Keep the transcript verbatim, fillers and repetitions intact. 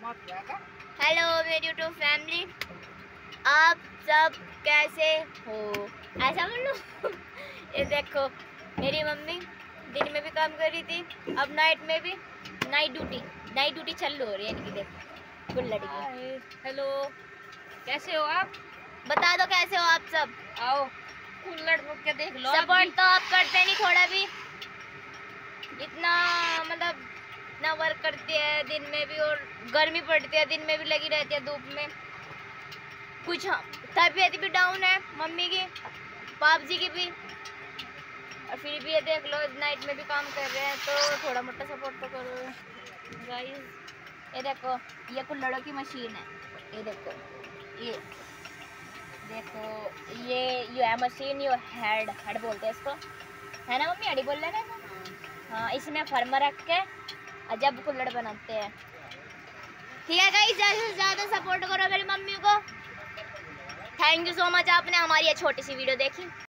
Hello मेरी YouTube family, आप सब कैसे हो? ऐसा बोलो। ये देखो मेरी मम्मी दिन में भी काम कर रही थी, अब नाइट में भी नाइट ड्यूटी नाइट ड्यूटी चल हो रही है इनकी। देखो कुल लड़की। हेलो, कैसे हो आप? बता दो कैसे हो आप सब। आओ कुल्लड़ के देख लो। सपोर्ट तो आप करते नहीं थोड़ा भी, इतना मतलब इतना वर्क करती है दिन में भी, और गर्मी पड़ती है दिन में भी लगी रहती है धूप में। कुछ तबीयत भी डाउन है मम्मी की, पाप जी की भी, और फिर भी ये देख लो नाइट में भी काम कर रहे हैं, तो थोड़ा मोटा सपोर्ट तो करो गाइस। ये देखो ये कुल्हड़ों की मशीन है, ये देखो ये देखो ये ये है मशीन, ये हेड हेड बोलते हैं इसको, है ना मम्मी? हेड ही बोल रहे हैं। हाँ, इसमें फर्म रख के जब कुल्हड़ बनाते हैं। ठीक है गाइस, ज़्यादा से ज़्यादा सपोर्ट करो मेरी मम्मी को। थैंक यू सो मच, आपने हमारी ये छोटी सी वीडियो देखी।